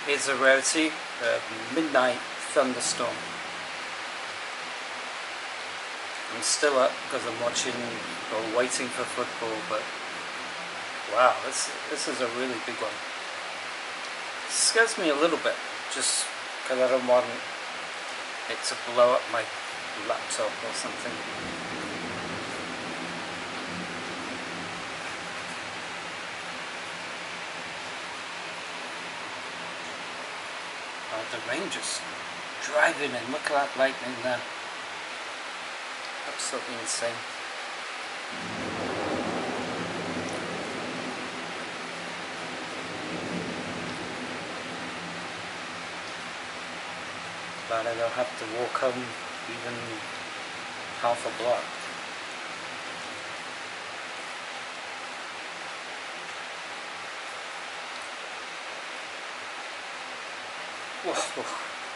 is a rarity, midnight thunderstorm. I'm still up because I'm watching or waiting for football, but wow, this is a really big one. It scares me a little bit, just because I don't want it to blow up my laptop or something. The rain just driving and look at that lightning there. Absolutely insane. Glad I don't have to walk home even half a block. Whoa.